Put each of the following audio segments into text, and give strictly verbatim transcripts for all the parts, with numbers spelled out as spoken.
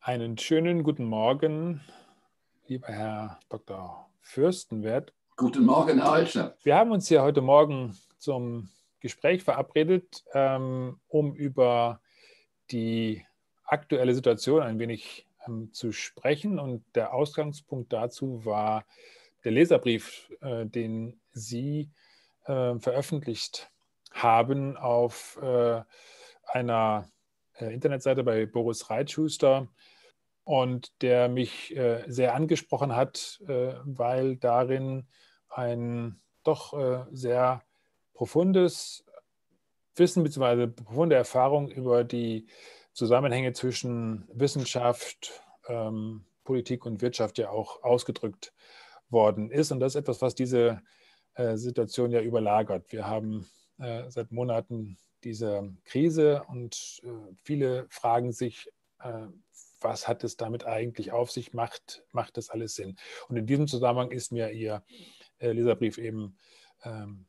Einen schönen guten Morgen, lieber Herr Doktor Fürstenwert. Guten Morgen, Herr Altschner. Wir haben uns hier heute Morgen zum Gespräch verabredet, ähm, um über die aktuelle Situation ein wenig ähm, zu sprechen. Und der Ausgangspunkt dazu war der Leserbrief, äh, den Sie äh, veröffentlicht haben auf äh, einer äh, Internetseite bei Boris Reitschuster. Und der mich äh, sehr angesprochen hat, äh, weil darin ein doch äh, sehr profundes Wissen bzw. profunde Erfahrung über die Zusammenhänge zwischen Wissenschaft, ähm, Politik und Wirtschaft ja auch ausgedrückt worden ist. Und das ist etwas, was diese äh, Situation ja überlagert. Wir haben äh, seit Monaten diese Krise und äh, viele fragen sich, äh, was hat es damit eigentlich auf sich? Macht, macht das alles Sinn? Und in diesem Zusammenhang ist mir Ihr äh, Leserbrief eben ähm,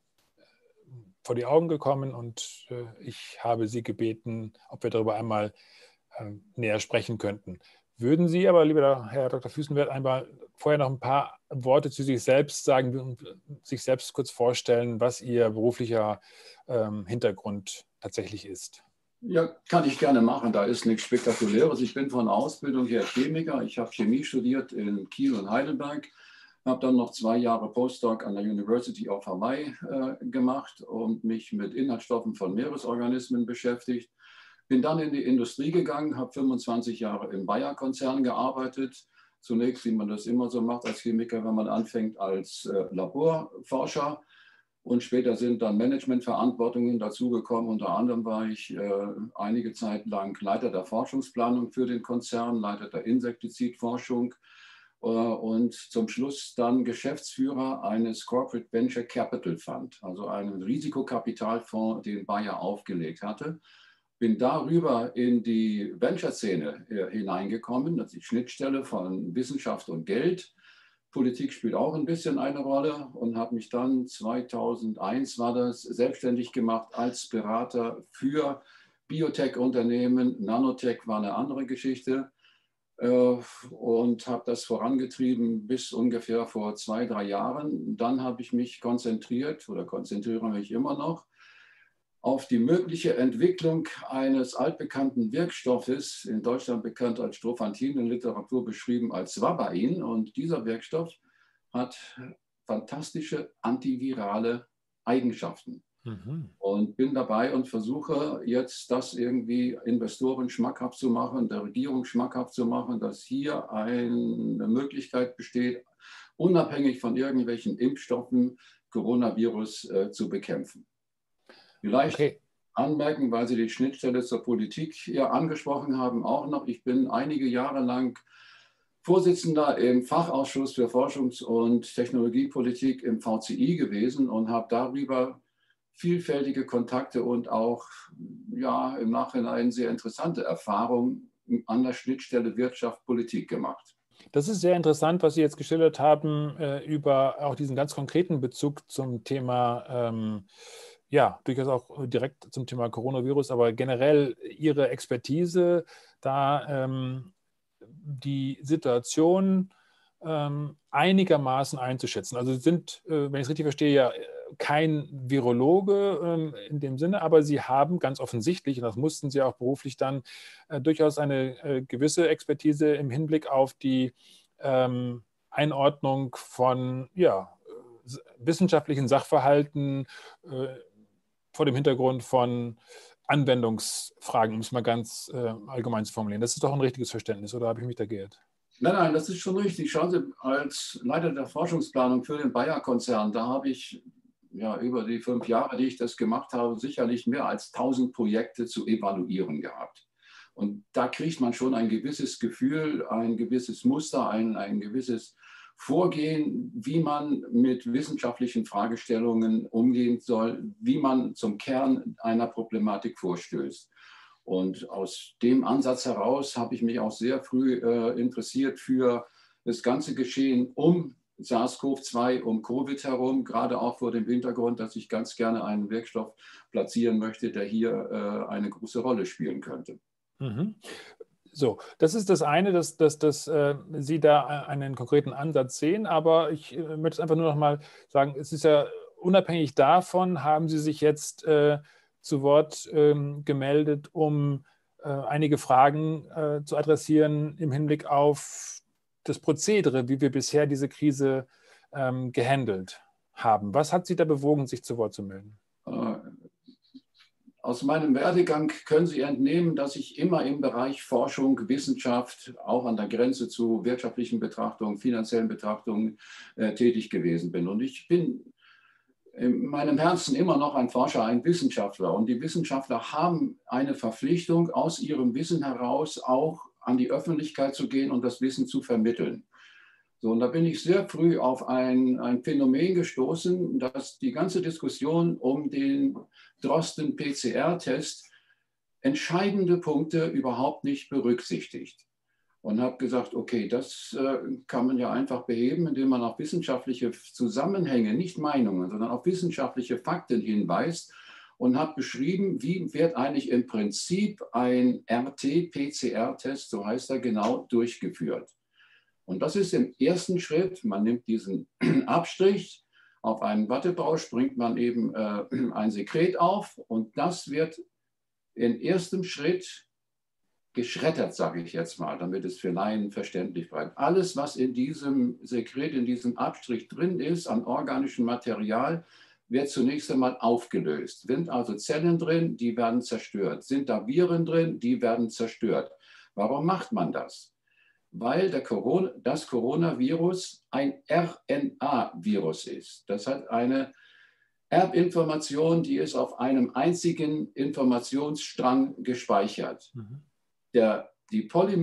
vor die Augen gekommen und äh, ich habe Sie gebeten, ob wir darüber einmal äh, näher sprechen könnten. Würden Sie aber, lieber Herr Doktor Fürstenwert, einmal vorher noch ein paar Worte zu sich selbst sagen und sich selbst kurz vorstellen, was Ihr beruflicher ähm, Hintergrund tatsächlich ist? Ja, kann ich gerne machen. Da ist nichts Spektakuläres. Ich bin von Ausbildung her Chemiker. Ich habe Chemie studiert in Kiel und Heidelberg. Habe dann noch zwei Jahre Postdoc an der University of Hawaii äh, gemacht und mich mit Inhaltsstoffen von Meeresorganismen beschäftigt. Bin dann in die Industrie gegangen, habe fünfundzwanzig Jahre im Bayer-Konzern gearbeitet. Zunächst, wie man das immer so macht als Chemiker, wenn man anfängt als äh, Laborforscher. Und später sind dann Managementverantwortungen dazugekommen. Unter anderem war ich äh, einige Zeit lang Leiter der Forschungsplanung für den Konzern, Leiter der Insektizidforschung äh, und zum Schluss dann Geschäftsführer eines Corporate Venture Capital Fund, also einen Risikokapitalfonds, den Bayer aufgelegt hatte. Bin darüber in die Venture-Szene äh, hineingekommen, das ist die Schnittstelle von Wissenschaft und Geld. Politik spielt auch ein bisschen eine Rolle und habe mich dann zweitausendeins war das selbstständig gemacht als Berater für Biotech-Unternehmen. Nanotech war eine andere Geschichte äh, und habe das vorangetrieben bis ungefähr vor zwei, drei Jahren. Dann habe ich mich konzentriert oder konzentriere mich immer noch auf die mögliche Entwicklung eines altbekannten Wirkstoffes, in Deutschland bekannt als Strophantin, in Literatur beschrieben als Vabain. Und dieser Wirkstoff hat fantastische antivirale Eigenschaften. Mhm. Und bin dabei und versuche jetzt, das irgendwie Investoren schmackhaft zu machen, der Regierung schmackhaft zu machen, dass hier eine Möglichkeit besteht, unabhängig von irgendwelchen Impfstoffen Coronavirus äh, zu bekämpfen. Vielleicht okay. Anmerken, weil Sie die Schnittstelle zur Politik hier angesprochen haben, auch noch. Ich bin einige Jahre lang Vorsitzender im Fachausschuss für Forschungs- und Technologiepolitik im V C I gewesen und habe darüber vielfältige Kontakte und auch ja, im Nachhinein sehr interessante Erfahrungen an der Schnittstelle Wirtschaft-Politik gemacht. Das ist sehr interessant, was Sie jetzt geschildert haben, äh, über auch diesen ganz konkreten Bezug zum Thema, ähm, ja, durchaus auch direkt zum Thema Coronavirus, aber generell Ihre Expertise, da ähm, die Situation ähm, einigermaßen einzuschätzen. Also Sie sind, äh, wenn ich es richtig verstehe, ja kein Virologe ähm, in dem Sinne, aber Sie haben ganz offensichtlich, und das mussten Sie auch beruflich dann, äh, durchaus eine äh, gewisse Expertise im Hinblick auf die ähm, Einordnung von ja, wissenschaftlichen Sachverhalten äh, vor dem Hintergrund von Anwendungsfragen, um es mal ganz äh, allgemein zu formulieren. Das ist doch ein richtiges Verständnis, oder habe ich mich da geirrt? Nein, nein, das ist schon richtig. Schauen Sie, als Leiter der Forschungsplanung für den Bayer-Konzern, da habe ich ja über die fünf Jahre, die ich das gemacht habe, sicherlich mehr als tausend Projekte zu evaluieren gehabt. Und da kriegt man schon ein gewisses Gefühl, ein gewisses Muster, ein, ein gewisses Vorgehen, wie man mit wissenschaftlichen Fragestellungen umgehen soll, wie man zum Kern einer Problematik vorstößt. Und aus dem Ansatz heraus habe ich mich auch sehr früh äh, interessiert für das ganze Geschehen um SARS-CoV zwei, um Covid herum, gerade auch vor dem Hintergrund, dass ich ganz gerne einen Wirkstoff platzieren möchte, der hier äh, eine große Rolle spielen könnte. Mhm. So, das ist das eine, dass, dass, dass äh, Sie da einen konkreten Ansatz sehen, aber ich äh, möchte es einfach nur noch mal sagen, es ist ja unabhängig davon, haben Sie sich jetzt äh, zu Wort ähm, gemeldet, um äh, einige Fragen äh, zu adressieren im Hinblick auf das Prozedere, wie wir bisher diese Krise ähm, gehandelt haben. Was hat Sie da bewogen, sich zu Wort zu melden? Aus meinem Werdegang können Sie entnehmen, dass ich immer im Bereich Forschung, Wissenschaft, auch an der Grenze zu wirtschaftlichen Betrachtungen, finanziellen Betrachtungen äh, tätig gewesen bin. Und ich bin in meinem Herzen immer noch ein Forscher, ein Wissenschaftler. Und die Wissenschaftler haben eine Verpflichtung, aus ihrem Wissen heraus auch an die Öffentlichkeit zu gehen und das Wissen zu vermitteln. So, und da bin ich sehr früh auf ein, ein Phänomen gestoßen, dass die ganze Diskussion um den Drosten-P C R-Test entscheidende Punkte überhaupt nicht berücksichtigt. Und habe gesagt, okay, das äh, kann man ja einfach beheben, indem man auf wissenschaftliche Zusammenhänge, nicht Meinungen, sondern auf wissenschaftliche Fakten hinweist und habe beschrieben, wie wird eigentlich im Prinzip ein R T-P C R-Test, so heißt er genau, durchgeführt. Und das ist im ersten Schritt, man nimmt diesen Abstrich, auf einen Wattebausch bringt man eben äh, ein Sekret auf und das wird im ersten Schritt geschreddert, sage ich jetzt mal, damit es für Laien verständlich bleibt. Alles, was in diesem Sekret, in diesem Abstrich drin ist, an organischem Material, wird zunächst einmal aufgelöst. Sind also Zellen drin, die werden zerstört. Sind da Viren drin, die werden zerstört. Warum macht man das? Weil der Corona, das Coronavirus ein R N A-Virus ist. Das hat eine Erbinformation, die ist auf einem einzigen Informationsstrang gespeichert. Mhm. Der, die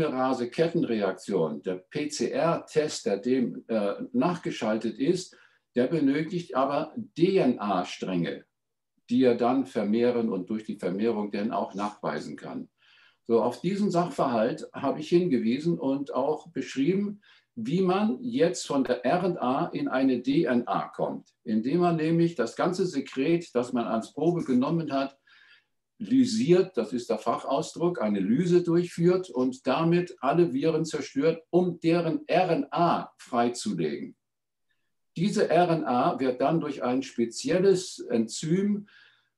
Polymerase-Kettenreaktion, der P C R-Test, der dem äh, nachgeschaltet ist, der benötigt aber D N A-Stränge, die er dann vermehren und durch die Vermehrung dann auch nachweisen kann. So, auf diesen Sachverhalt habe ich hingewiesen und auch beschrieben, wie man jetzt von der R N A in eine D N A kommt, indem man nämlich das ganze Sekret, das man als Probe genommen hat, lysiert, das ist der Fachausdruck, eine Lyse durchführt und damit alle Viren zerstört, um deren R N A freizulegen. Diese R N A wird dann durch ein spezielles Enzym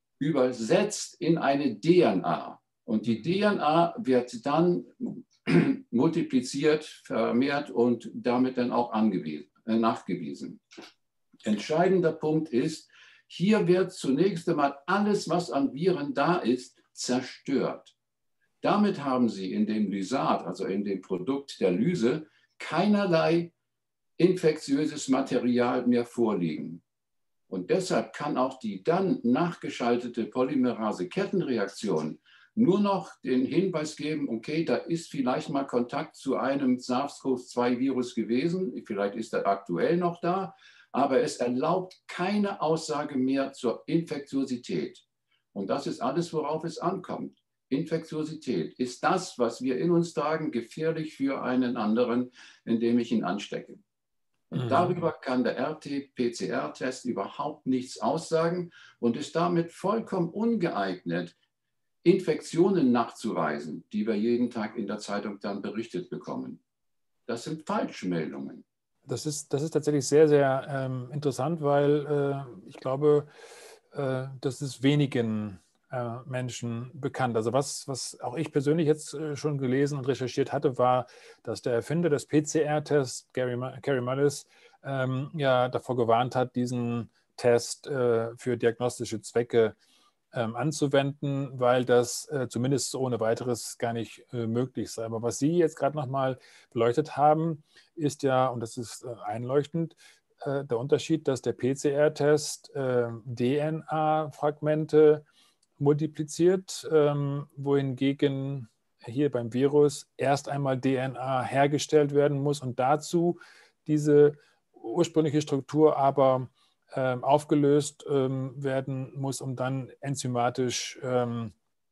übersetzt in eine D N A. Und die D N A wird dann multipliziert, vermehrt und damit dann auch angewiesen, äh, nachgewiesen. Entscheidender Punkt ist, hier wird zunächst einmal alles, was an Viren da ist, zerstört. Damit haben Sie in dem Lysat, also in dem Produkt der Lyse, keinerlei infektiöses Material mehr vorliegen. Und deshalb kann auch die dann nachgeschaltete Polymerase-Kettenreaktion nur noch den Hinweis geben, okay, da ist vielleicht mal Kontakt zu einem SARS-CoV zwei Virus gewesen, vielleicht ist er aktuell noch da, aber es erlaubt keine Aussage mehr zur Infektiosität. Und das ist alles, worauf es ankommt. Infektiosität. Ist das, was wir in uns tragen, gefährlich für einen anderen, indem ich ihn anstecke? Und mhm. darüber kann der R T-P C R-Test überhaupt nichts aussagen und ist damit vollkommen ungeeignet, Infektionen nachzuweisen, die wir jeden Tag in der Zeitung dann berichtet bekommen. Das sind Falschmeldungen. Das ist, das ist tatsächlich sehr, sehr ähm, interessant, weil äh, ich glaube, äh, das ist wenigen äh, Menschen bekannt. Also was, was auch ich persönlich jetzt äh, schon gelesen und recherchiert hatte, war, dass der Erfinder des P C R-Tests, Gary, Gary Mullis, ähm, ja davor gewarnt hat, diesen Test äh, für diagnostische Zwecke ähm, anzuwenden, weil das äh, zumindest ohne weiteres gar nicht äh, möglich sei. Aber was Sie jetzt gerade nochmal beleuchtet haben, ist ja, und das ist äh, einleuchtend, äh, der Unterschied, dass der P C R-Test äh, D N A-Fragmente multipliziert, ähm, wohingegen hier beim Virus erst einmal D N A hergestellt werden muss und dazu diese ursprüngliche Struktur aber ähm, aufgelöst ähm, werden muss, um dann enzymatisch ähm,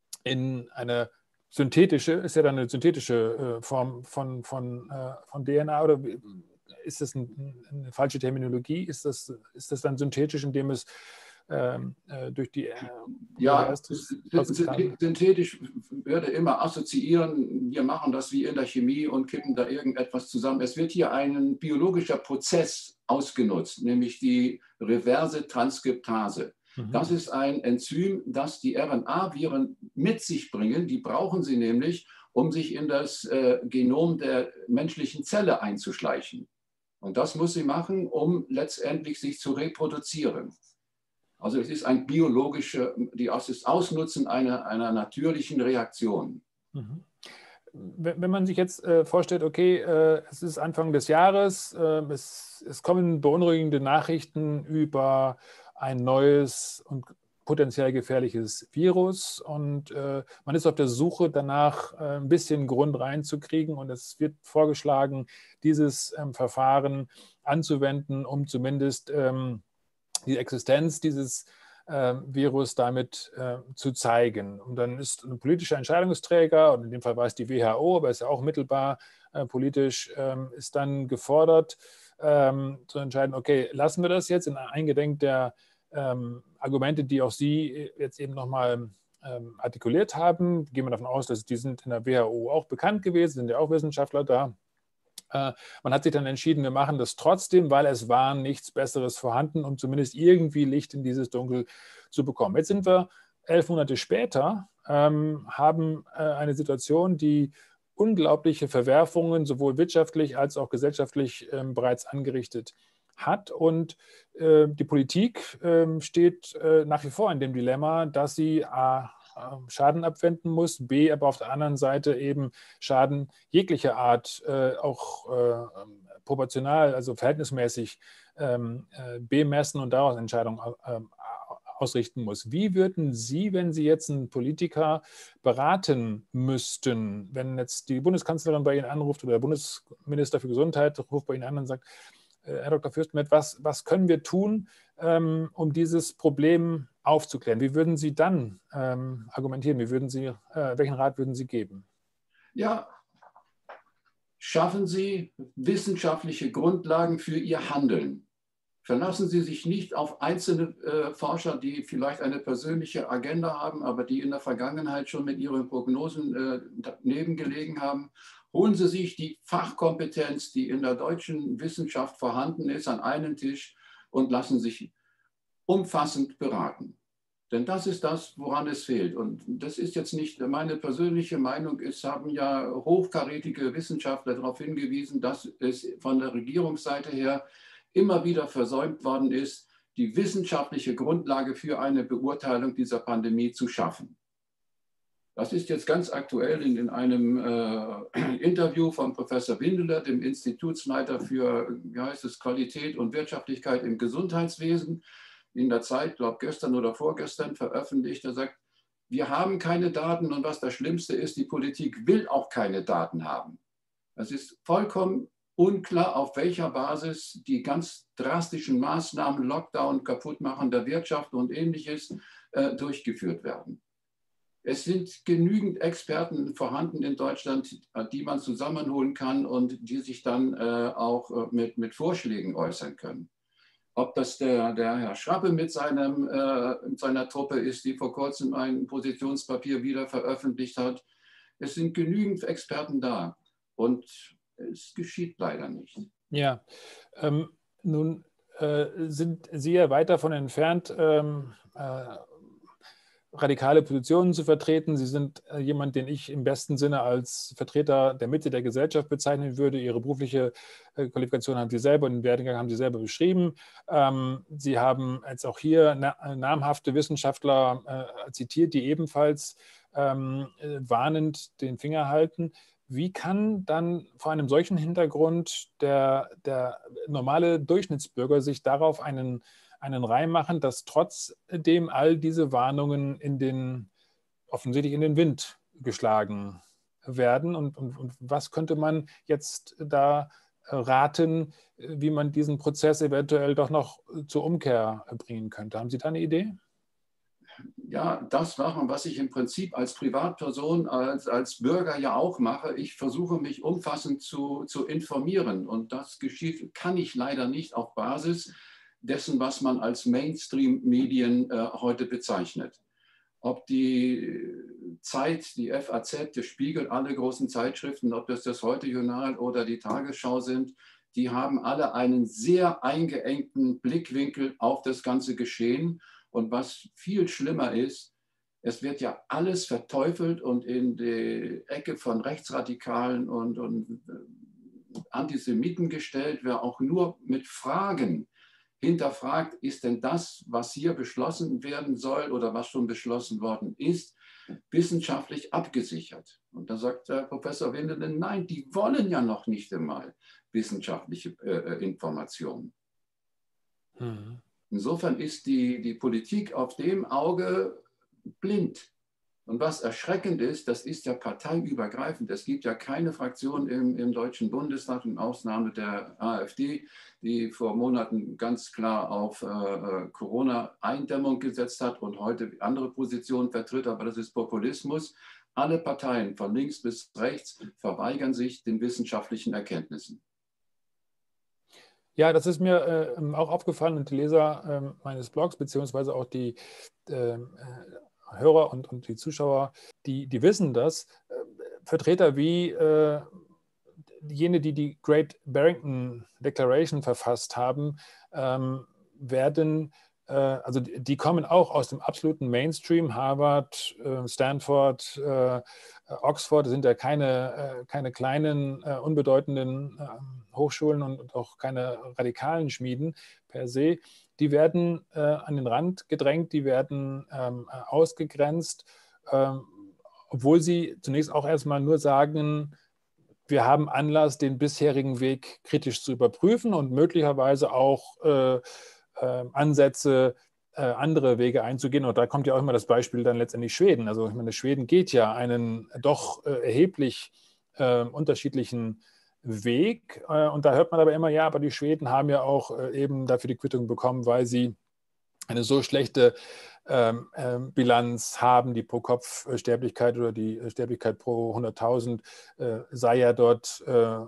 in eine synthetische, ist ja dann eine synthetische äh, Form von, von, äh, von D N A, oder ist das ein, eine falsche Terminologie? Ist das, ist das dann synthetisch, indem es ähm, äh, durch die äh, Ja, Erstes synthetisch würde immer assoziieren, wir machen das wie in der Chemie und kippen da irgendetwas zusammen. Es wird hier ein biologischer Prozess ausgenutzt, nämlich die reverse Transkriptase. Mhm. Das ist ein Enzym, das die R N A-Viren mit sich bringen. Die brauchen sie nämlich, um sich in das äh, Genom der menschlichen Zelle einzuschleichen. Und das muss sie machen, um letztendlich sich zu reproduzieren. Also es ist ein biologischer, die das Ausnutzen einer, einer natürlichen Reaktion. Mhm. Wenn man sich jetzt äh, vorstellt, okay, äh, es ist Anfang des Jahres, äh, es, es kommen beunruhigende Nachrichten über ein neues und potenziell gefährliches Virus und äh, man ist auf der Suche danach, äh, ein bisschen Grund reinzukriegen und es wird vorgeschlagen, dieses ähm, Verfahren anzuwenden, um zumindest ähm, die Existenz dieses äh, Virus damit äh, zu zeigen. Und dann ist ein politischer Entscheidungsträger, und in dem Fall war es die W H O, aber ist ja auch mittelbar äh, politisch, ähm, ist dann gefordert, ähm, zu entscheiden, okay, lassen wir das jetzt in eingedenk der ähm, Argumente, die auch Sie jetzt eben nochmal ähm, artikuliert haben. Gehen wir davon aus, dass die sind in der W H O auch bekannt gewesen, sind ja auch Wissenschaftler da. Man hat sich dann entschieden, wir machen das trotzdem, weil es war nichts Besseres vorhanden, um zumindest irgendwie Licht in dieses Dunkel zu bekommen. Jetzt sind wir elf Monate später, ähm, haben äh, eine Situation, die unglaubliche Verwerfungen sowohl wirtschaftlich als auch gesellschaftlich ähm, bereits angerichtet hat. Und äh, die Politik äh, steht äh, nach wie vor in dem Dilemma, dass sie a, Schaden abwenden muss, B, aber auf der anderen Seite eben Schaden jeglicher Art äh, auch äh, proportional, also verhältnismäßig ähm, äh, bemessen und daraus Entscheidungen äh, ausrichten muss. Wie würden Sie, wenn Sie jetzt einen Politiker beraten müssten, wenn jetzt die Bundeskanzlerin bei Ihnen anruft oder der Bundesminister für Gesundheit ruft bei Ihnen an und sagt, Herr Doktor Fürstenmet, was, was können wir tun, ähm, um dieses Problem aufzuklären? Wie würden Sie dann ähm, argumentieren? Wie würden Sie, äh, welchen Rat würden Sie geben? Ja, schaffen Sie wissenschaftliche Grundlagen für Ihr Handeln. Verlassen Sie sich nicht auf einzelne äh, Forscher, die vielleicht eine persönliche Agenda haben, aber die in der Vergangenheit schon mit ihren Prognosen äh, daneben gelegen haben. Holen Sie sich die Fachkompetenz, die in der deutschen Wissenschaft vorhanden ist, an einen Tisch und lassen sich umfassend beraten. Denn das ist das, woran es fehlt. Und das ist jetzt nicht meine persönliche Meinung. Es haben ja hochkarätige Wissenschaftler darauf hingewiesen, dass es von der Regierungsseite her immer wieder versäumt worden ist, die wissenschaftliche Grundlage für eine Beurteilung dieser Pandemie zu schaffen. Das ist jetzt ganz aktuell in, in einem äh, Interview von Professor Windeler, dem Institutsleiter für, wie heißt es, Qualität und Wirtschaftlichkeit im Gesundheitswesen, in der Zeit, glaube gestern oder vorgestern, veröffentlicht. Er sagt, wir haben keine Daten und was das Schlimmste ist, die Politik will auch keine Daten haben. Es ist vollkommen unklar, auf welcher Basis die ganz drastischen Maßnahmen, Lockdown, Kaputtmachen der Wirtschaft und Ähnliches äh, durchgeführt werden. Es sind genügend Experten vorhanden in Deutschland, die man zusammenholen kann und die sich dann äh, auch äh, mit, mit Vorschlägen äußern können. Ob das der, der Herr Schrappe mit, seinem, äh, mit seiner Truppe ist, die vor kurzem ein Positionspapier wieder veröffentlicht hat. Es sind genügend Experten da und es geschieht leider nicht. Ja, ähm, nun äh, sind Sie ja weit davon entfernt, ähm, äh, radikale Positionen zu vertreten. Sie sind äh, jemand, den ich im besten Sinne als Vertreter der Mitte der Gesellschaft bezeichnen würde. Ihre berufliche äh, Qualifikation haben Sie selber und den Werdegang haben Sie selber beschrieben. Ähm, Sie haben jetzt auch hier na namhafte Wissenschaftler äh, zitiert, die ebenfalls ähm, äh, warnend den Finger halten. Wie kann dann vor einem solchen Hintergrund der, der normale Durchschnittsbürger sich darauf einen einen Reim machen, dass trotzdem all diese Warnungen in den, offensichtlich in den Wind geschlagen werden? Und, und, und was könnte man jetzt da raten, wie man diesen Prozess eventuell doch noch zur Umkehr bringen könnte? Haben Sie da eine Idee? Ja, das machen, was ich im Prinzip als Privatperson, als, als Bürger ja auch mache. Ich versuche mich umfassend zu, zu informieren und das geschieht, kann ich leider nicht auf Basis dessen, was man als Mainstream-Medien äh, heute bezeichnet. Ob die Zeit, die F A Z, der Spiegel, alle großen Zeitschriften, ob das das Heute-Journal oder die Tagesschau sind, die haben alle einen sehr eingeengten Blickwinkel auf das ganze Geschehen. Und was viel schlimmer ist, es wird ja alles verteufelt und in die Ecke von Rechtsradikalen und, und Antisemiten gestellt. Wer auch nur mit Fragen hinterfragt, ist denn das, was hier beschlossen werden soll oder was schon beschlossen worden ist, wissenschaftlich abgesichert? Und da sagt der Professor Windelen, nein, die wollen ja noch nicht einmal wissenschaftliche äh, Informationen. Mhm. Insofern ist die, die Politik auf dem Auge blind. Und was erschreckend ist, das ist ja parteiübergreifend. Es gibt ja keine Fraktion im, im Deutschen Bundestag, in Ausnahme der AfD, die vor Monaten ganz klar auf äh, Corona-Eindämmung gesetzt hat und heute andere Positionen vertritt. Aber das ist Populismus. Alle Parteien von links bis rechts verweigern sich den wissenschaftlichen Erkenntnissen. Ja, das ist mir äh, auch aufgefallen und die Leser äh, meines Blogs, beziehungsweise auch die äh, Hörer und, und die Zuschauer, die, die wissen das. Äh, Vertreter wie äh, jene, die die Great Barrington Declaration verfasst haben, ähm, werden, äh, also die, die kommen auch aus dem absoluten Mainstream. Harvard, äh, Stanford, äh, Oxford sind ja keine, äh, keine kleinen, äh, unbedeutenden äh, Hochschulen und, und auch keine radikalen Schmieden per se. Die werden äh, an den Rand gedrängt, die werden ähm, ausgegrenzt, ähm, obwohl sie zunächst auch erstmal nur sagen, wir haben Anlass, den bisherigen Weg kritisch zu überprüfen und möglicherweise auch äh, äh, Ansätze, äh, andere Wege einzugehen. Und da kommt ja auch immer das Beispiel dann letztendlich Schweden. Also ich meine, Schweden geht ja einen doch äh, erheblich äh, unterschiedlichen Weg. Äh, und da hört man aber immer, ja, aber die Schweden haben ja auch äh, eben dafür die Quittung bekommen, weil sie eine so schlechte ähm, ähm, Bilanz haben, die Pro-Kopf-Sterblichkeit oder die Sterblichkeit pro hunderttausend äh, sei ja dort äh,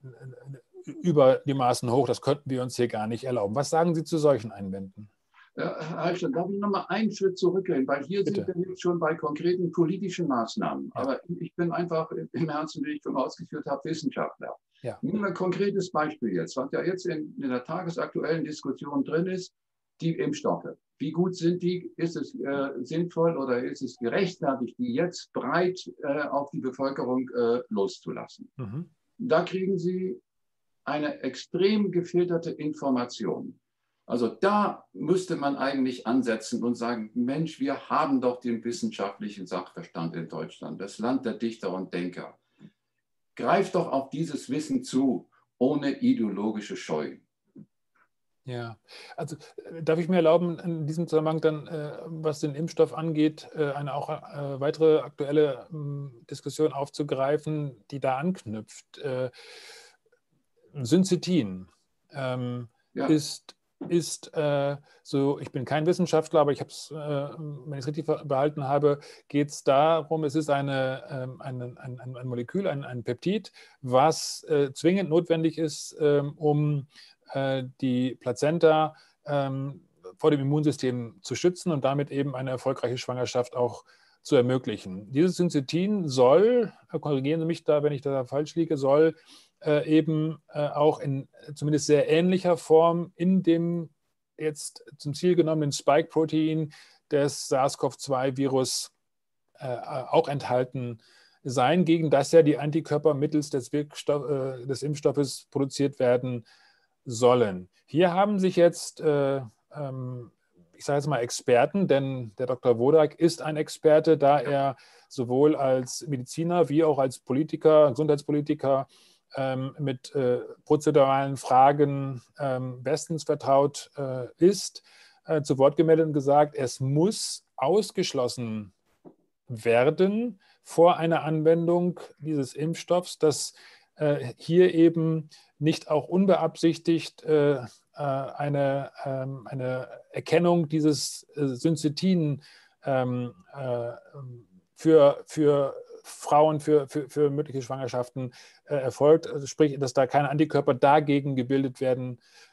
über die Maßen hoch. Das könnten wir uns hier gar nicht erlauben. Was sagen Sie zu solchen Einwänden? Herr Heilstein, darf ich noch mal einen Schritt zurückgehen, weil hier Bitte. Sind wir jetzt schon bei konkreten politischen Maßnahmen. Ja. Aber ich bin einfach im Herzen, wie ich schon ausgeführt habe, Wissenschaftler. Ja. Nehmen wir ein konkretes Beispiel jetzt, was ja jetzt in, in der tagesaktuellen Diskussion drin ist, die Impfstoffe. Wie gut sind die? Ist es äh, sinnvoll oder ist es gerechtfertigt, die jetzt breit äh, auf die Bevölkerung äh, loszulassen? Mhm. Da kriegen Sie eine extrem gefilterte Information. Also da müsste man eigentlich ansetzen und sagen, Mensch, wir haben doch den wissenschaftlichen Sachverstand in Deutschland, das Land der Dichter und Denker. Greift doch auf dieses Wissen zu, ohne ideologische Scheu. Ja, also darf ich mir erlauben, in diesem Zusammenhang dann, äh, was den Impfstoff angeht, äh, eine auch äh, weitere aktuelle äh, Diskussion aufzugreifen, die da anknüpft. Äh, Syncytin ähm, ja. ist, ist äh, so, ich bin kein Wissenschaftler, aber ich habe es, äh, wenn ich es richtig behalten habe, geht es darum, es ist eine, äh, eine, ein, ein Molekül, ein, ein Peptid, was äh, zwingend notwendig ist, äh, um die Plazenta ähm, vor dem Immunsystem zu schützen und damit eben eine erfolgreiche Schwangerschaft auch zu ermöglichen. Dieses Syncytin soll, korrigieren Sie mich da, wenn ich da falsch liege, soll äh, eben äh, auch in zumindest sehr ähnlicher Form in dem jetzt zum Ziel genommenen Spike-Protein des SARS-C o V zwei Virus äh, auch enthalten sein, gegen das ja die Antikörper mittels des, Wirkstoff, äh, des Impfstoffes produziert werden sollen. Hier haben sich jetzt, äh, ähm, ich sage jetzt mal Experten, denn der Doktor Wodak ist ein Experte, da er sowohl als Mediziner wie auch als Politiker, Gesundheitspolitiker ähm, mit äh, prozeduralen Fragen ähm, bestens vertraut äh, ist, äh, zu Wort gemeldet und gesagt, es muss ausgeschlossen werden vor einer Anwendung dieses Impfstoffs, dass äh, hier eben nicht auch unbeabsichtigt äh, eine, ähm, eine Erkennung dieses äh, Syncytin ähm, äh, für, für Frauen, für, für, für mögliche Schwangerschaften äh, erfolgt. Also sprich, dass da keine Antikörper dagegen gebildet werden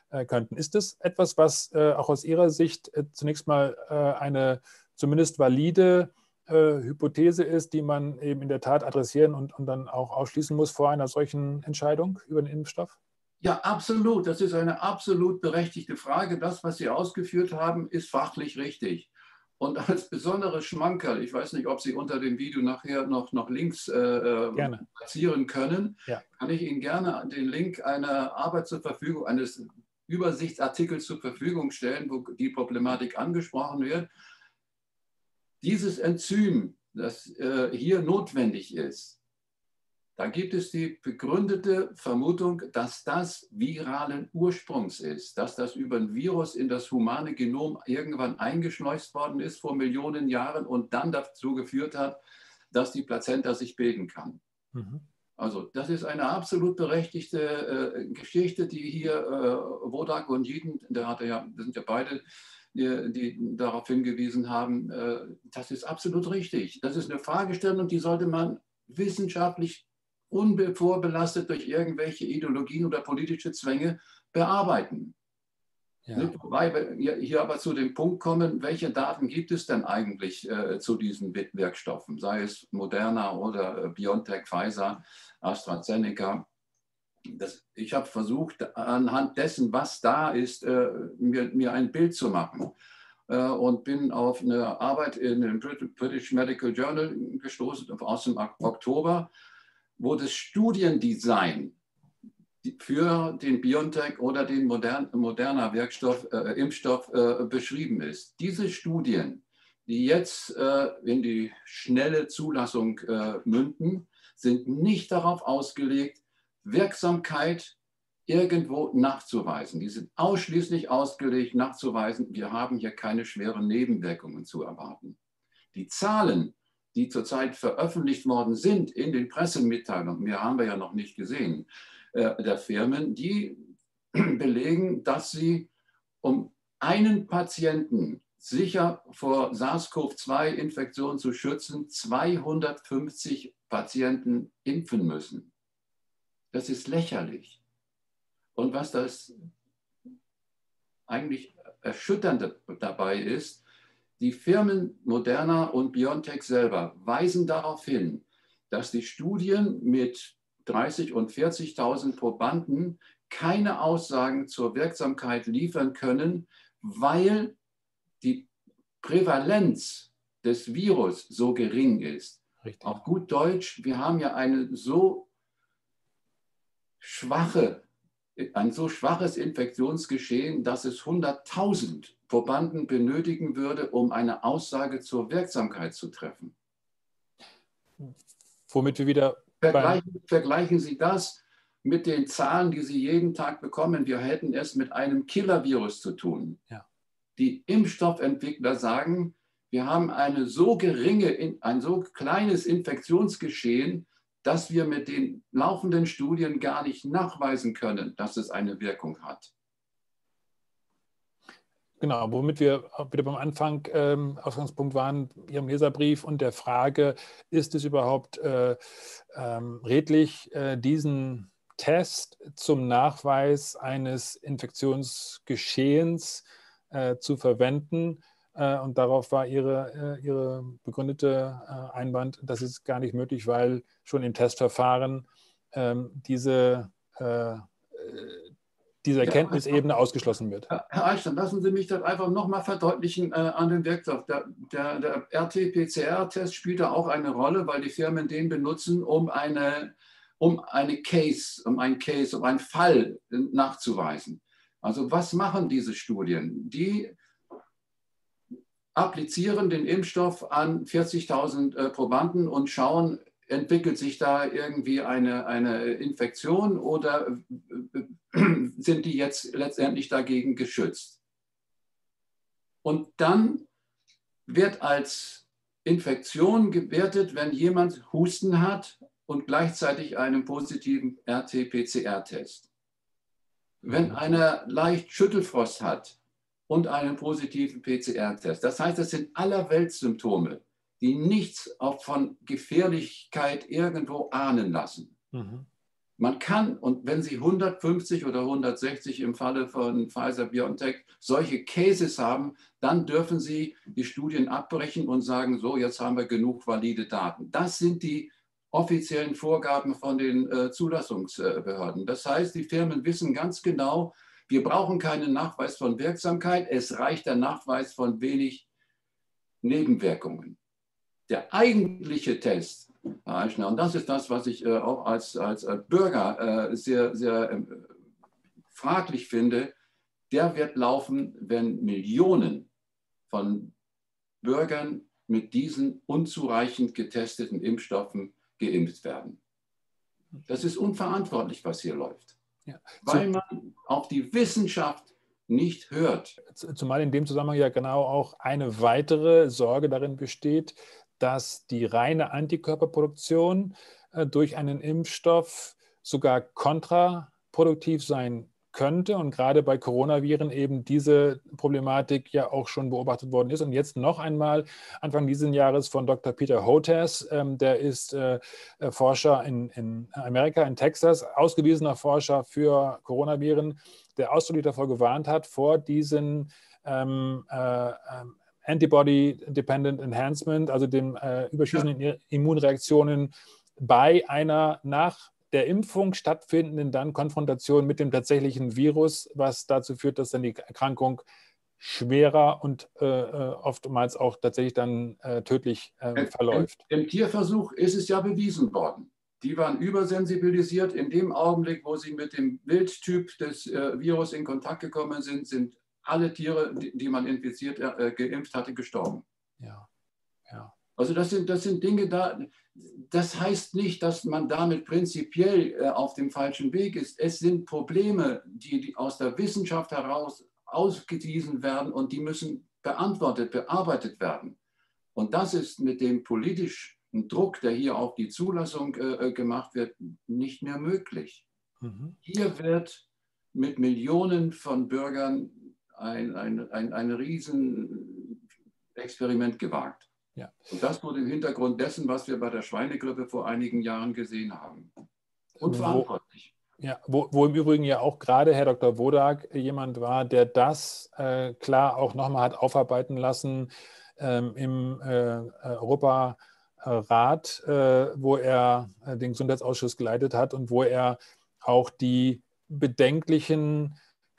äh, könnten. Ist das etwas, was äh, auch aus Ihrer Sicht äh, zunächst mal äh, eine zumindest valide äh, Hypothese ist, die man eben in der Tat adressieren und, und dann auch ausschließen muss vor einer solchen Entscheidung über den Impfstoff? Ja, absolut. Das ist eine absolut berechtigte Frage. Das, was Sie ausgeführt haben, ist fachlich richtig. Und als besonderes Schmankerl, ich weiß nicht, ob Sie unter dem Video nachher noch, noch Links äh, Gerne. platzieren können, Ja. kann ich Ihnen gerne den Link einer Arbeit zur Verfügung, eines Übersichtsartikels zur Verfügung stellen, wo die Problematik angesprochen wird. Dieses Enzym, das äh, hier notwendig ist, da gibt es die begründete Vermutung, dass das viralen Ursprungs ist, dass das über ein Virus in das humane Genom irgendwann eingeschleust worden ist vor Millionen Jahren und dann dazu geführt hat, dass die Plazenta sich bilden kann. Mhm. Also das ist eine absolut berechtigte äh, Geschichte, die hier äh, Wodak und Jeden, der hatte ja, das sind ja beide, die, die darauf hingewiesen haben, äh, das ist absolut richtig. Das ist eine Fragestellung, die sollte man wissenschaftlich unvorbelastet durch irgendwelche Ideologien oder politische Zwänge bearbeiten. Ja. Wobei wir hier aber zu dem Punkt kommen, welche Daten gibt es denn eigentlich äh, zu diesen Wirkstoffen, sei es Moderna oder äh, BioNTech, Pfizer, AstraZeneca. Das, ich habe versucht, anhand dessen, was da ist, äh, mir, mir ein Bild zu machen. Äh, und bin auf eine Arbeit in dem British Medical Journal gestoßen aus dem Oktober, wo das Studiendesign für den BioNTech oder den modern, Moderna Wirkstoff, äh, Impfstoff äh, beschrieben ist. Diese Studien, die jetzt äh, in die schnelle Zulassung äh, münden, sind nicht darauf ausgelegt, Wirksamkeit irgendwo nachzuweisen. Die sind ausschließlich ausgelegt, nachzuweisen, wir haben hier keine schweren Nebenwirkungen zu erwarten. Die Zahlen, die zurzeit veröffentlicht worden sind in den Pressemitteilungen, mehr haben wir ja noch nicht gesehen, äh, der Firmen, die belegen, dass sie, um einen Patienten sicher vor SARS-CoV zwei Infektion zu schützen, zweihundertfünfzig Patienten impfen müssen. Das ist lächerlich. Und was das eigentlich Erschütternde dabei ist, die Firmen Moderna und BioNTech selber weisen darauf hin, dass die Studien mit dreißigtausend und vierzigtausend Probanden keine Aussagen zur Wirksamkeit liefern können, weil die Prävalenz des Virus so gering ist. Richtig. Auf gut Deutsch, wir haben ja eine so schwache ein so schwaches Infektionsgeschehen, dass es hunderttausend Probanden benötigen würde, um eine Aussage zur Wirksamkeit zu treffen. Womit wir wieder vergleichen, vergleichen Sie das mit den Zahlen, die Sie jeden Tag bekommen. Wir hätten es mit einem Killer-Virus zu tun. Ja. Die Impfstoffentwickler sagen, wir haben eine so geringe, ein so kleines Infektionsgeschehen, dass wir mit den laufenden Studien gar nicht nachweisen können, dass es eine Wirkung hat. Genau, womit wir wieder beim Anfang ähm, Ausgangspunkt waren, Ihrem Leserbrief und der Frage, ist es überhaupt äh, ähm, redlich, äh, diesen Test zum Nachweis eines Infektionsgeschehens äh, zu verwenden? Äh, und darauf war Ihre, äh, Ihre begründete äh, Einwand, das ist gar nicht möglich, weil schon im Testverfahren ähm, diese äh, diese Erkenntnisebene ja, ausgeschlossen wird. Herr Eichstein, lassen Sie mich das einfach nochmal verdeutlichen äh, an den Wirkstoff. Der, der, der R T P C R-Test spielt da auch eine Rolle, weil die Firmen den benutzen, um eine, um eine Case, um einen Case, um einen Fall nachzuweisen. Also was machen diese Studien? Die applizieren den Impfstoff an vierzigtausend äh, Probanden und schauen, entwickelt sich da irgendwie eine, eine Infektion oder sind die jetzt letztendlich dagegen geschützt? Und dann wird als Infektion gewertet, wenn jemand Husten hat und gleichzeitig einen positiven R T P C R-Test. Wenn einer leicht Schüttelfrost hat und einen positiven P C R-Test. Das heißt, das sind Allerweltssymptome, die nichts auch von Gefährlichkeit irgendwo ahnen lassen. Mhm. Man kann, und wenn Sie hundertfünfzig oder hundertsechzig im Falle von Pfizer-BioNTech solche Cases haben, dann dürfen Sie die Studien abbrechen und sagen, so, jetzt haben wir genug valide Daten. Das sind die offiziellen Vorgaben von den äh, Zulassungsbehörden. Das heißt, die Firmen wissen ganz genau, wir brauchen keinen Nachweis von Wirksamkeit, es reicht der Nachweis von wenig Nebenwirkungen. Der eigentliche Test, Herr Eichner, und das ist das, was ich äh, auch als, als Bürger äh, sehr, sehr äh, fraglich finde, der wird laufen, wenn Millionen von Bürgern mit diesen unzureichend getesteten Impfstoffen geimpft werden. Das ist unverantwortlich, was hier läuft, ja. Weil man auf die Wissenschaft nicht hört. Zumal in dem Zusammenhang ja genau auch eine weitere Sorge darin besteht, dass die reine Antikörperproduktion äh, durch einen Impfstoff sogar kontraproduktiv sein könnte und gerade bei Coronaviren eben diese Problematik ja auch schon beobachtet worden ist. Und jetzt noch einmal Anfang dieses Jahres von Doktor Peter Hotez, ähm, der ist äh, Forscher in, in Amerika, in Texas, ausgewiesener Forscher für Coronaviren, der ausdrücklich davor gewarnt hat, vor diesen ähm, äh, Antibody-Dependent Enhancement, also den äh, überschießenden ja. Immunreaktionen bei einer nach der Impfung stattfindenden dann Konfrontation mit dem tatsächlichen Virus, was dazu führt, dass dann die Erkrankung schwerer und äh, oftmals auch tatsächlich dann äh, tödlich äh, verläuft. Im, Im Tierversuch ist es ja bewiesen worden. Die waren übersensibilisiert. In dem Augenblick, wo sie mit dem Wildtyp des äh, Virus in Kontakt gekommen sind, sind alle Tiere, die, die man infiziert, äh, geimpft hatte, gestorben. Ja, ja. Also das sind, das sind Dinge, da, das heißt nicht, dass man damit prinzipiell äh, auf dem falschen Weg ist. Es sind Probleme, die, die aus der Wissenschaft heraus ausgewiesen werden und die müssen beantwortet, bearbeitet werden. Und das ist mit dem politischen Druck, der hier auf die Zulassung äh, gemacht wird, nicht mehr möglich. Mhm. Hier wird mit Millionen von Bürgern ein, ein, ein, ein Riesenexperiment gewagt. Ja. Und das vor dem Hintergrund dessen, was wir bei der Schweinegrippe vor einigen Jahren gesehen haben. Unverantwortlich. Wo, ja, wo, wo im Übrigen ja auch gerade Herr Doktor Wodak jemand war, der das äh, klar auch nochmal hat aufarbeiten lassen ähm, im äh, Europarat, äh, wo er äh, den Gesundheitsausschuss geleitet hat und wo er auch die bedenklichen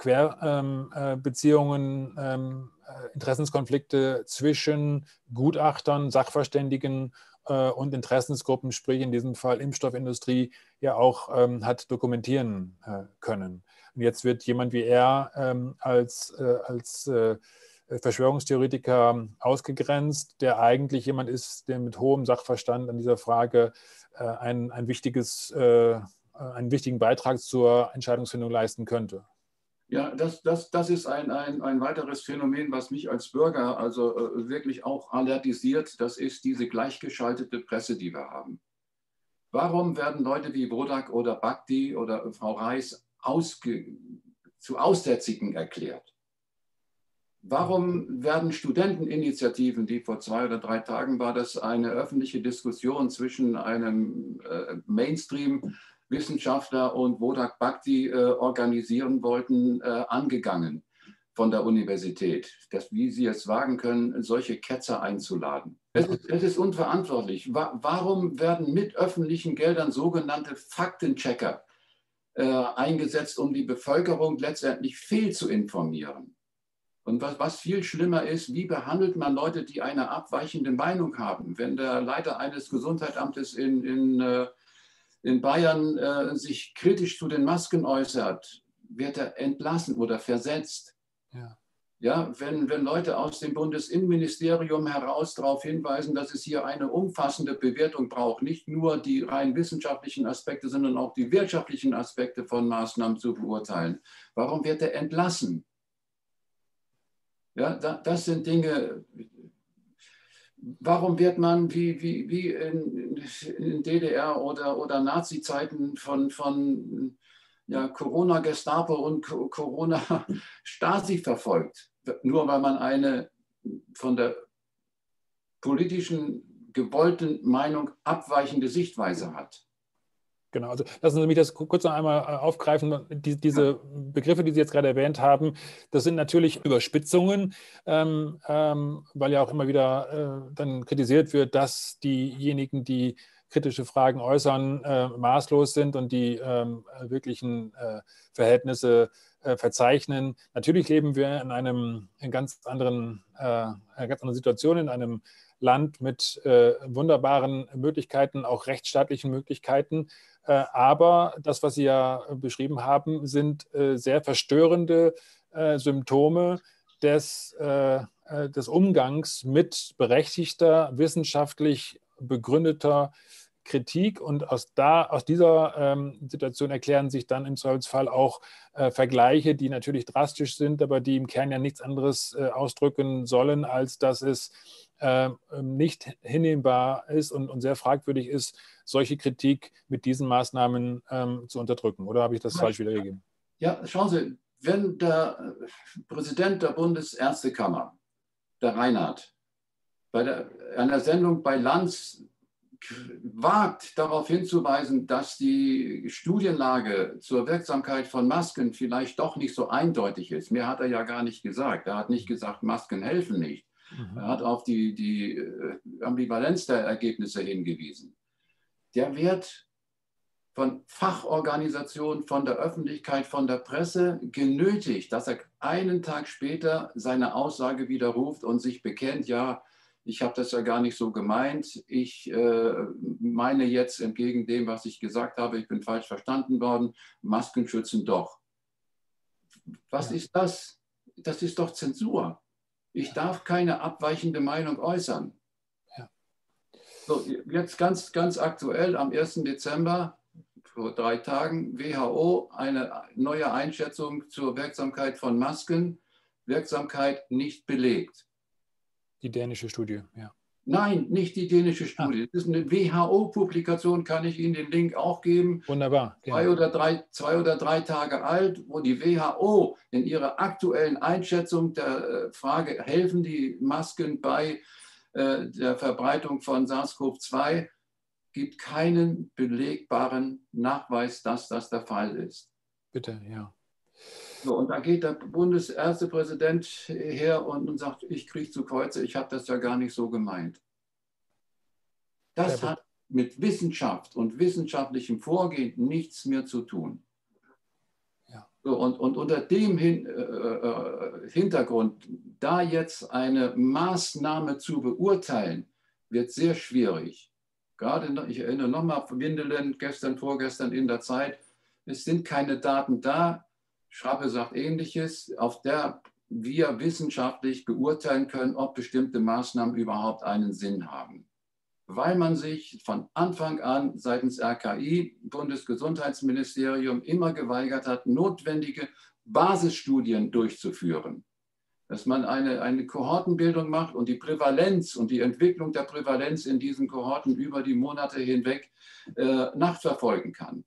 Querbeziehungen, ähm, ähm, Interessenskonflikte zwischen Gutachtern, Sachverständigen äh, und Interessensgruppen, sprich in diesem Fall Impfstoffindustrie, ja auch ähm, hat dokumentieren äh, können. Und jetzt wird jemand wie er ähm, als, äh, als äh, Verschwörungstheoretiker ausgegrenzt, der eigentlich jemand ist, der mit hohem Sachverstand an dieser Frage äh, ein, ein wichtiges, äh, einen wichtigen Beitrag zur Entscheidungsfindung leisten könnte. Ja, das, das, das ist ein, ein, ein weiteres Phänomen, was mich als Bürger also äh, wirklich auch alertisiert. Das ist diese gleichgeschaltete Presse, die wir haben. Warum werden Leute wie Wodak oder Bhakdi oder Frau Reis ausge, zu Aussätzigen erklärt? Warum werden Studenteninitiativen, die vor zwei oder drei Tagen war das eine öffentliche Diskussion zwischen einem äh, Mainstream- Wissenschaftler und Wodak Bhakdi äh, organisieren wollten, äh, angegangen von der Universität, dass, wie sie es wagen können, solche Ketzer einzuladen. Es ist, es ist unverantwortlich. Wa warum werden mit öffentlichen Geldern sogenannte Faktenchecker äh, eingesetzt, um die Bevölkerung letztendlich fehl zu informieren? Und was, was viel schlimmer ist, wie behandelt man Leute, die eine abweichende Meinung haben? Wenn der Leiter eines Gesundheitsamtes in, in äh, in Bayern äh, sich kritisch zu den Masken äußert, wird er entlassen oder versetzt. Ja. Ja, wenn, wenn Leute aus dem Bundesinnenministerium heraus darauf hinweisen, dass es hier eine umfassende Bewertung braucht, nicht nur die rein wissenschaftlichen Aspekte, sondern auch die wirtschaftlichen Aspekte von Maßnahmen zu beurteilen. Warum wird er entlassen? Ja, da, das sind Dinge. Warum wird man wie, wie, wie in, in D D R oder, oder Nazi-Zeiten von, von ja, Corona-Gestapo und Corona-Stasi verfolgt? Nur weil man eine von der politischen gewollten Meinung abweichende Sichtweise hat. Genau, also lassen Sie mich das kurz noch einmal aufgreifen. Die, diese Begriffe, die Sie jetzt gerade erwähnt haben, das sind natürlich Überspitzungen, ähm, ähm, weil ja auch immer wieder äh, dann kritisiert wird, dass diejenigen, die kritische Fragen äußern, äh, maßlos sind und die ähm, wirklichen äh, Verhältnisse äh, verzeichnen. Natürlich leben wir in einem in ganz anderen, äh, einer ganz anderen Situation, in einem Land mit äh, wunderbaren Möglichkeiten, auch rechtsstaatlichen Möglichkeiten. Äh, aber das, was Sie ja beschrieben haben, sind äh, sehr verstörende äh, Symptome des, äh, des Umgangs mit berechtigter, wissenschaftlich begründeter Kritik. Und aus, da, aus dieser ähm, Situation erklären sich dann im Zweifelsfall auch äh, Vergleiche, die natürlich drastisch sind, aber die im Kern ja nichts anderes äh, ausdrücken sollen, als dass es äh, nicht hinnehmbar ist und, und sehr fragwürdig ist, solche Kritik mit diesen Maßnahmen ähm, zu unterdrücken. Oder habe ich das falsch wiedergegeben? Ja, schauen Sie, wenn der Präsident der Bundesärztekammer, der Reinhardt, bei der, einer Sendung bei Lanz wagt, darauf hinzuweisen, dass die Studienlage zur Wirksamkeit von Masken vielleicht doch nicht so eindeutig ist. Mehr hat er ja gar nicht gesagt. Er hat nicht gesagt, Masken helfen nicht. Mhm. Er hat auf die, die Ambivalenz der Ergebnisse hingewiesen. Der wird von Fachorganisationen, von der Öffentlichkeit, von der Presse genötigt, dass er einen Tag später seine Aussage widerruft und sich bekennt, ja, ich habe das ja gar nicht so gemeint. Ich äh, meine jetzt entgegen dem, was ich gesagt habe, ich bin falsch verstanden worden. Masken schützen doch. Was ja. ist das? Das ist doch Zensur. Ich ja. darf keine abweichende Meinung äußern. Ja. So, jetzt ganz, ganz aktuell am ersten Dezember, vor drei Tagen, W H O, eine neue Einschätzung zur Wirksamkeit von Masken. Wirksamkeit nicht belegt. Die dänische Studie, ja. Nein, nicht die dänische Studie. Ah. Das ist eine W H O-Publikation, kann ich Ihnen den Link auch geben. Wunderbar. Zwei oder, drei, zwei oder drei Tage alt, wo die W H O in ihrer aktuellen Einschätzung der Frage, helfen die Masken bei äh, der Verbreitung von SARS-CoV zwei, gibt keinen belegbaren Nachweis, dass das der Fall ist. Bitte, ja. So, und da geht der Bundesärztepräsident her und sagt, ich kriege zu Kreuze, ich habe das ja gar nicht so gemeint. Das hat mit Wissenschaft und wissenschaftlichem Vorgehen nichts mehr zu tun. Ja. So, und, und unter dem Hin, äh, Hintergrund, da jetzt eine Maßnahme zu beurteilen, wird sehr schwierig. Gerade, ich erinnere nochmal, Windelen, gestern, vorgestern in der Zeit, es sind keine Daten da. Schrappe sagt Ähnliches, auf der wir wissenschaftlich beurteilen können, ob bestimmte Maßnahmen überhaupt einen Sinn haben. Weil man sich von Anfang an seitens R K I, Bundesgesundheitsministerium, immer geweigert hat, notwendige Basisstudien durchzuführen. Dass man eine, eine Kohortenbildung macht und die Prävalenz und die Entwicklung der Prävalenz in diesen Kohorten über die Monate hinweg äh, nachverfolgen kann.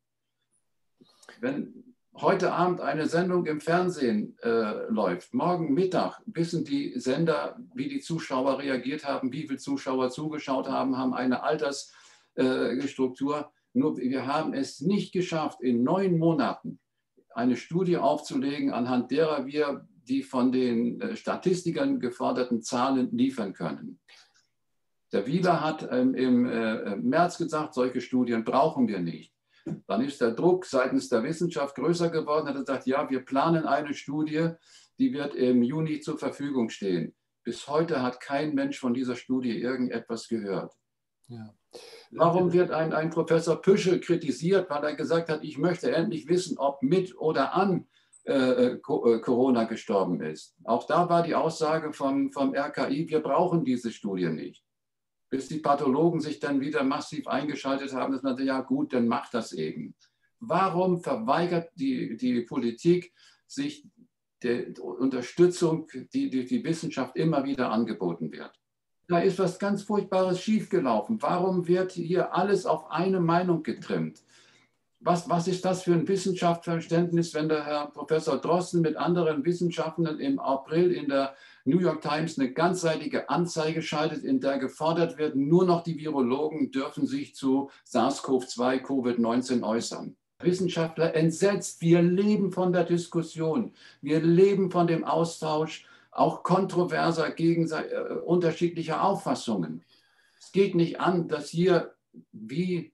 Wenn heute Abend eine Sendung im Fernsehen äh, läuft, morgen Mittag wissen die Sender, wie die Zuschauer reagiert haben, wie viele Zuschauer zugeschaut haben, haben eine Altersstruktur. Äh, Nur wir haben es nicht geschafft, in neun Monaten eine Studie aufzulegen, anhand derer wir die von den äh, Statistikern geforderten Zahlen liefern können. Der Wieler hat ähm, im äh, März gesagt, solche Studien brauchen wir nicht. Dann ist der Druck seitens der Wissenschaft größer geworden. Er hat gesagt, ja, wir planen eine Studie, die wird im Juni zur Verfügung stehen. Bis heute hat kein Mensch von dieser Studie irgendetwas gehört. Ja. Warum wird ein, ein Professor Püschel kritisiert, weil er gesagt hat, ich möchte endlich wissen, ob mit oder an äh, Corona gestorben ist. Auch da war die Aussage vom, vom R K I, wir brauchen diese Studie nicht. Bis die Pathologen sich dann wieder massiv eingeschaltet haben, dass man sagt, ja gut, dann macht das eben. Warum verweigert die, die Politik sich der Unterstützung, die durch die Wissenschaft immer wieder angeboten wird? Da ist was ganz Furchtbares schiefgelaufen. Warum wird hier alles auf eine Meinung getrimmt? Was, was ist das für ein Wissenschaftsverständnis, wenn der Herr Professor Drosten mit anderen Wissenschaftlern im April in der New York Times eine ganzseitige Anzeige schaltet, in der gefordert wird, nur noch die Virologen dürfen sich zu SARS-CoV zwei, Covid neunzehn äußern. Wissenschaftler entsetzt, wir leben von der Diskussion, wir leben von dem Austausch, auch kontroverser, gegenseitig, äh, unterschiedlicher Auffassungen. Es geht nicht an, dass hier wie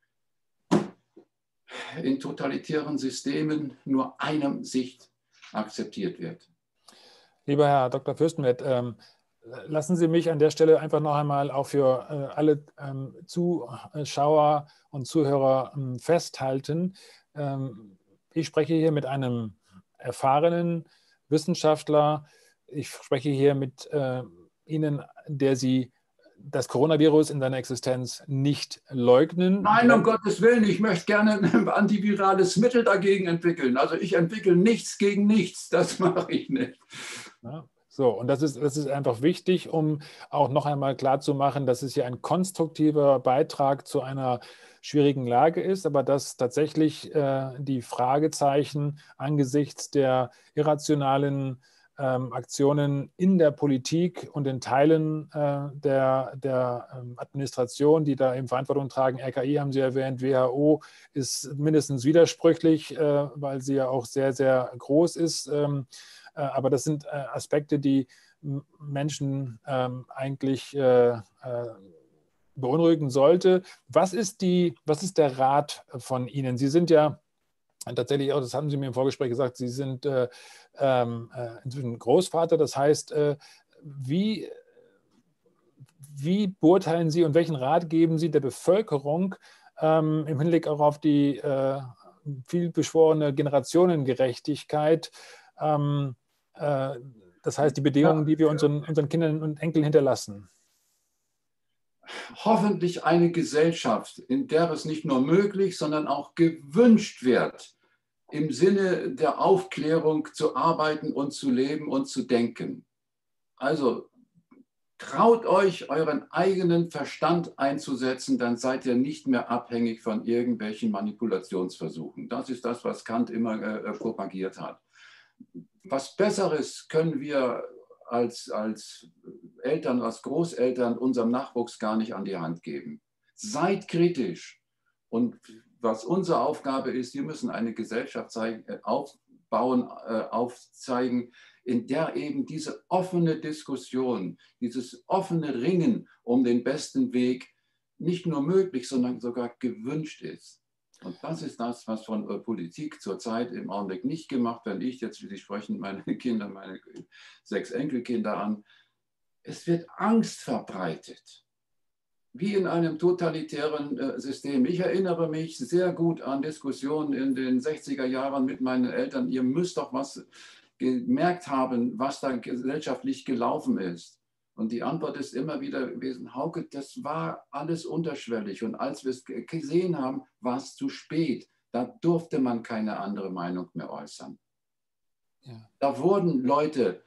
in totalitären Systemen nur eine Sicht akzeptiert wird. Lieber Herr Doktor Fürstenwert, ähm, lassen Sie mich an der Stelle einfach noch einmal auch für äh, alle ähm, Zuschauer und Zuhörer ähm, festhalten. Ähm, ich spreche hier mit einem erfahrenen Wissenschaftler. Ich spreche hier mit äh, Ihnen, der Sie das Coronavirus in seiner Existenz nicht leugnen. Nein, um Gottes Willen, ich möchte gerne ein antivirales Mittel dagegen entwickeln. Also ich entwickle nichts gegen nichts, das mache ich nicht. Ja, so, und das ist, das ist einfach wichtig, um auch noch einmal klarzumachen, dass es hier ein konstruktiver Beitrag zu einer schwierigen Lage ist, aber dass tatsächlich äh, die Fragezeichen angesichts der irrationalen Ähm, Aktionen in der Politik und in Teilen äh, der, der ähm, Administration, die da eben Verantwortung tragen. R K I haben Sie erwähnt, W H O ist mindestens widersprüchlich, äh, weil sie ja auch sehr, sehr groß ist. Ähm, äh, aber das sind äh, Aspekte, die Menschen ähm, eigentlich äh, äh, beunruhigen sollte. Was ist die, was ist der Rat von Ihnen? Sie sind ja tatsächlich auch, das haben Sie mir im Vorgespräch gesagt, Sie sind äh, äh, inzwischen Großvater. Das heißt, äh, wie, wie beurteilen Sie und welchen Rat geben Sie der Bevölkerung ähm, im Hinblick auch auf die äh, vielbeschworene Generationengerechtigkeit? Ähm, äh, das heißt, die Bedingungen, die wir unseren, unseren Kindern und Enkeln hinterlassen. Hoffentlich eine Gesellschaft, in der es nicht nur möglich, sondern auch gewünscht wird, im Sinne der Aufklärung zu arbeiten und zu leben und zu denken. Also traut euch, euren eigenen Verstand einzusetzen, dann seid ihr nicht mehr abhängig von irgendwelchen Manipulationsversuchen. Das ist das, was Kant immer äh, propagiert hat. Was Besseres können wir als, als Eltern, als Großeltern unserem Nachwuchs gar nicht an die Hand geben. Seid kritisch. Und was unsere Aufgabe ist, wir müssen eine Gesellschaft zeigen, aufbauen, aufzeigen, in der eben diese offene Diskussion, dieses offene Ringen um den besten Weg nicht nur möglich, sondern sogar gewünscht ist. Und das ist das, was von äh, Politik zurzeit im Augenblick nicht gemacht wird. Ich jetzt, Sie sprechen meine Kinder, meine sechs Enkelkinder an. Es wird Angst verbreitet, wie in einem totalitären äh, System. Ich erinnere mich sehr gut an Diskussionen in den sechziger Jahren mit meinen Eltern. Ihr müsst doch was gemerkt haben, was da gesellschaftlich gelaufen ist. Und die Antwort ist immer wieder gewesen, Hauke, das war alles unterschwellig. Und als wir es gesehen haben, war es zu spät. Da durfte man keine andere Meinung mehr äußern. Ja. Da wurden Leute,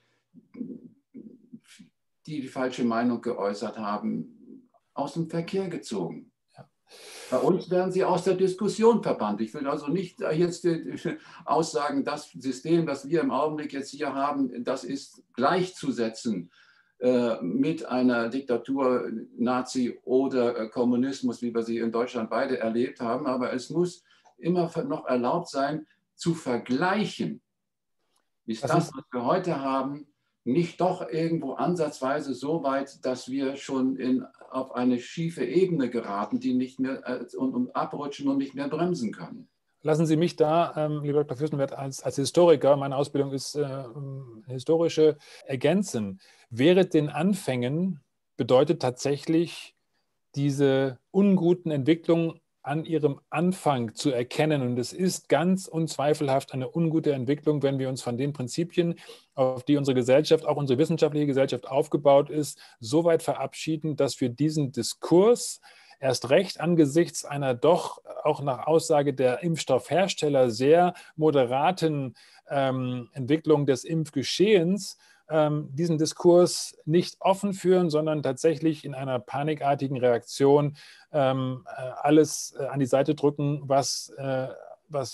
die die falsche Meinung geäußert haben, aus dem Verkehr gezogen. Ja. Bei uns werden sie aus der Diskussion verbannt. Ich will also nicht jetzt aussagen, das System, das wir im Augenblick jetzt hier haben, das ist gleichzusetzen mit einer Diktatur, Nazi oder Kommunismus, wie wir sie in Deutschland beide erlebt haben. Aber es muss immer noch erlaubt sein, zu vergleichen. Ist das, das was wir heute haben, nicht doch irgendwo ansatzweise so weit, dass wir schon in, auf eine schiefe Ebene geraten, die nicht mehr äh, und, und abrutschen und nicht mehr bremsen können? Lassen Sie mich da, ähm, lieber Doktor Fürstenwert, als, als Historiker, meine Ausbildung ist äh, historische, ergänzen. Während den Anfängen bedeutet tatsächlich diese unguten Entwicklungen an ihrem Anfang zu erkennen. Und es ist ganz unzweifelhaft eine ungute Entwicklung, wenn wir uns von den Prinzipien, auf die unsere Gesellschaft, auch unsere wissenschaftliche Gesellschaft aufgebaut ist, so weit verabschieden, dass wir diesen Diskurs erst recht angesichts einer doch auch nach Aussage der Impfstoffhersteller sehr moderaten ähm, Entwicklung des Impfgeschehens ähm, diesen Diskurs nicht offen führen, sondern tatsächlich in einer panikartigen Reaktion ähm, äh, alles äh, an die Seite drücken, was, äh, was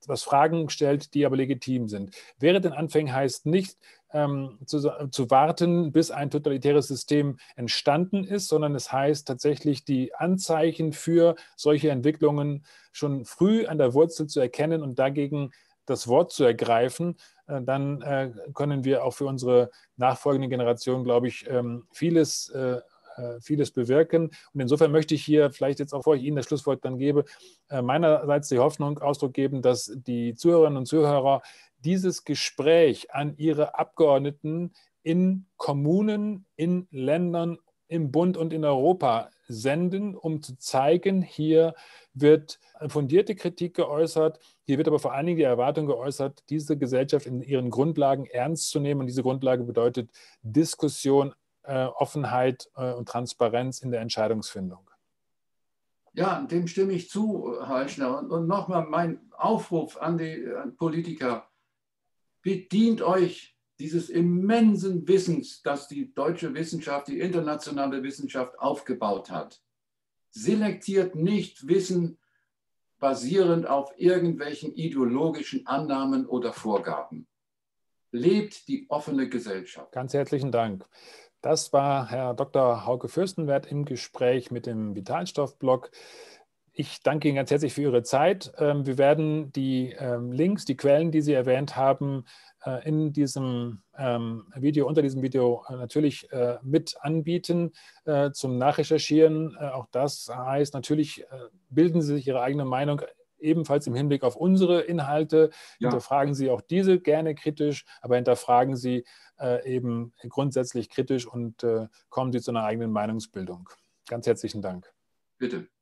was Fragen stellt, die aber legitim sind. Während den Anfängen heißt nicht, ähm, zu, zu warten, bis ein totalitäres System entstanden ist, sondern es heißt tatsächlich, die Anzeichen für solche Entwicklungen schon früh an der Wurzel zu erkennen und dagegen das Wort zu ergreifen. Äh, dann äh, können wir auch für unsere nachfolgenden Generationen, glaube ich, ähm, vieles äh, vieles bewirken. Und insofern möchte ich hier vielleicht jetzt auch, bevor ich Ihnen das Schlusswort dann gebe, meinerseits die Hoffnung Ausdruck geben, dass die Zuhörerinnen und Zuhörer dieses Gespräch an ihre Abgeordneten in Kommunen, in Ländern, im Bund und in Europa senden, um zu zeigen, hier wird fundierte Kritik geäußert, hier wird aber vor allen Dingen die Erwartung geäußert, diese Gesellschaft in ihren Grundlagen ernst zu nehmen. Und diese Grundlage bedeutet Diskussion, Äh, Offenheit äh, und Transparenz in der Entscheidungsfindung. Ja, dem stimme ich zu, Herr Eichner. Und, und nochmal mein Aufruf an die an Politiker. Bedient euch dieses immensen Wissens, das die deutsche Wissenschaft, die internationale Wissenschaft aufgebaut hat. Selektiert nicht Wissen basierend auf irgendwelchen ideologischen Annahmen oder Vorgaben. Lebt die offene Gesellschaft. Ganz herzlichen Dank. Das war Herr Doktor Hauke Fürstenwert im Gespräch mit dem Vitalstoff-Blog. Ich danke Ihnen ganz herzlich für Ihre Zeit. Wir werden die Links, die Quellen, die Sie erwähnt haben, in diesem Video, unter diesem Video natürlich mit anbieten zum Nachrecherchieren. Auch das heißt, natürlich bilden Sie sich Ihre eigene Meinung ebenfalls im Hinblick auf unsere Inhalte. Ja. Hinterfragen Sie auch diese gerne kritisch, aber hinterfragen Sie äh, eben grundsätzlich kritisch und äh, kommen Sie zu einer eigenen Meinungsbildung. Ganz herzlichen Dank. Bitte.